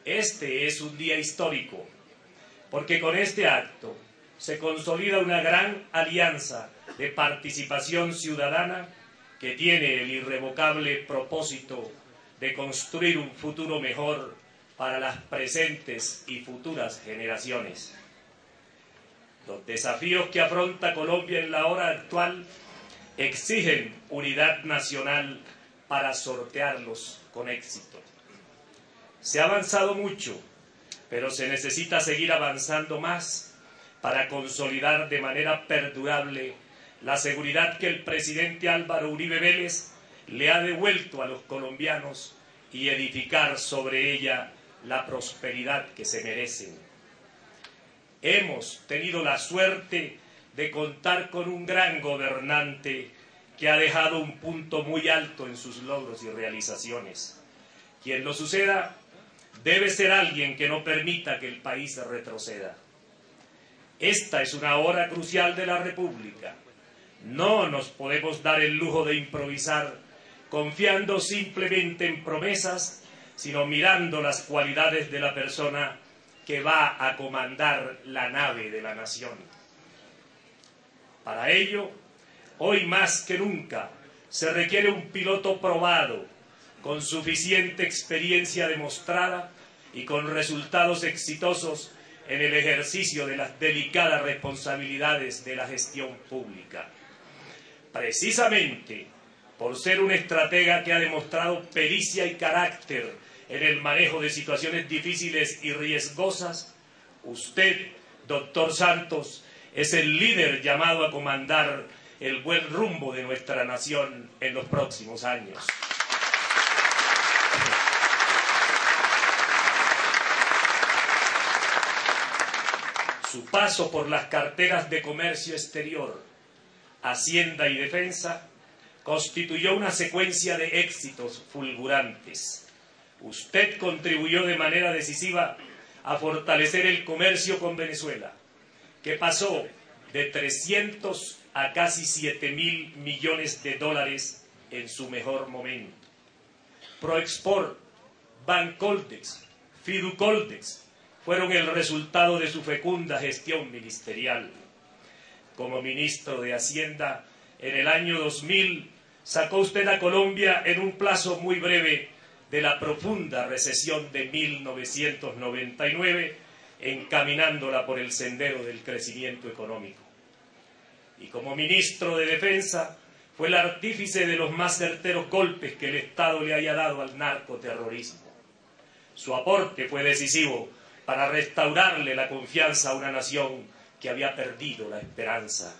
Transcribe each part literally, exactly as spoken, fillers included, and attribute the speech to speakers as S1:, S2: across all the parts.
S1: Este es un día histórico, porque con este acto se consolida una gran alianza de participación ciudadana que tiene el irrevocable propósito de construir un futuro mejor para las presentes y futuras generaciones. Los desafíos que afronta Colombia en la hora actual exigen unidad nacional para sortearlos con éxito. Se ha avanzado mucho, pero se necesita seguir avanzando más para consolidar de manera perdurable la seguridad que el presidente Álvaro Uribe Vélez le ha devuelto a los colombianos y edificar sobre ella la prosperidad que se merecen. Hemos tenido la suerte de contar con un gran gobernante que ha dejado un punto muy alto en sus logros y realizaciones. Quien lo suceda debe ser alguien que no permita que el país retroceda. Esta es una hora crucial de la República. No nos podemos dar el lujo de improvisar confiando simplemente en promesas, sino mirando las cualidades de la persona que va a comandar la nave de la nación. Para ello, hoy más que nunca, se requiere un piloto probado, con suficiente experiencia demostrada y con resultados exitosos en el ejercicio de las delicadas responsabilidades de la gestión pública. Precisamente por ser un estratega que ha demostrado pericia y carácter en el manejo de situaciones difíciles y riesgosas, usted, doctor Santos, es el líder llamado a comandar el buen rumbo de nuestra nación en los próximos años. Su paso por las carteras de Comercio Exterior, Hacienda y Defensa constituyó una secuencia de éxitos fulgurantes. Usted contribuyó de manera decisiva a fortalecer el comercio con Venezuela, que pasó de trescientos a casi siete mil millones de dólares en su mejor momento. Proexport, Bancoldex, Fiducoldex fueron el resultado de su fecunda gestión ministerial. Como ministro de Hacienda, en el año dos mil, sacó usted a Colombia en un plazo muy breve de la profunda recesión de mil novecientos noventa y nueve, encaminándola por el sendero del crecimiento económico. Y como ministro de Defensa, fue el artífice de los más certeros golpes que el Estado le haya dado al narcoterrorismo. Su aporte fue decisivo para restaurarle la confianza a una nación que había perdido la esperanza.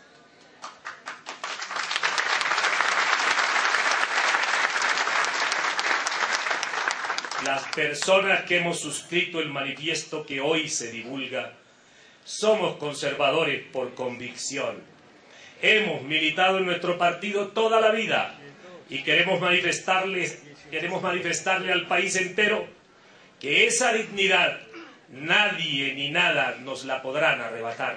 S1: Las personas que hemos suscrito el manifiesto que hoy se divulga somos conservadores por convicción. Hemos militado en nuestro partido toda la vida y queremos manifestarles, queremos manifestarle al país entero que esa dignidad nadie ni nada nos la podrán arrebatar.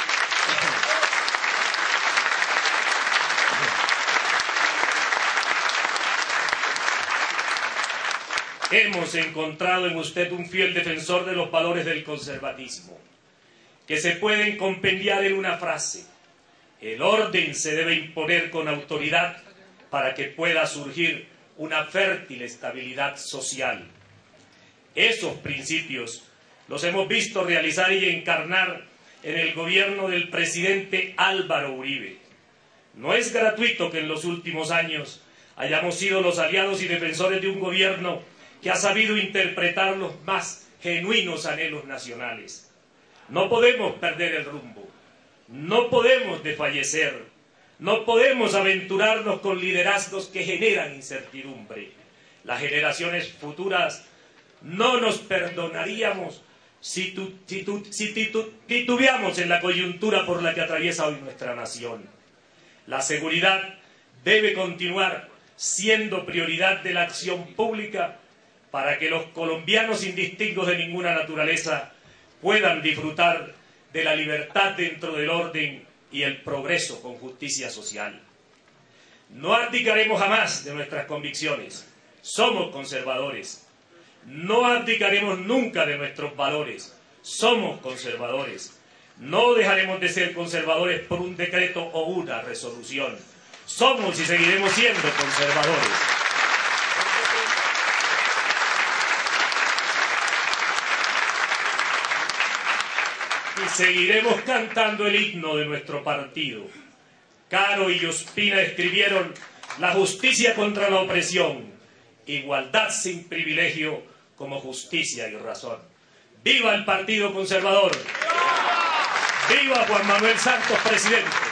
S1: Hemos encontrado en usted un fiel defensor de los valores del conservatismo, que se pueden compendiar en una frase: el orden se debe imponer con autoridad para que pueda surgir una fértil estabilidad social. Esos principios los hemos visto realizar y encarnar en el gobierno del presidente Álvaro Uribe. No es gratuito que en los últimos años hayamos sido los aliados y defensores de un gobierno que ha sabido interpretar los más genuinos anhelos nacionales. No podemos perder el rumbo, no podemos desfallecer, no podemos aventurarnos con liderazgos que generan incertidumbre. Las generaciones futuras no nos perdonaríamos si, tu, si, tu, si titu, titubeamos en la coyuntura por la que atraviesa hoy nuestra nación. La seguridad debe continuar siendo prioridad de la acción pública para que los colombianos indistintos de ninguna naturaleza puedan disfrutar de la libertad dentro del orden y el progreso con justicia social. No abdicaremos jamás de nuestras convicciones. Somos conservadores. No abdicaremos nunca de nuestros valores. Somos conservadores. No dejaremos de ser conservadores por un decreto o una resolución. Somos y seguiremos siendo conservadores. Y seguiremos cantando el himno de nuestro partido. Caro y Ospina escribieron: la justicia contra la opresión, igualdad sin privilegio como justicia y razón. ¡Viva el Partido Conservador! ¡Viva Juan Manuel Santos, presidente!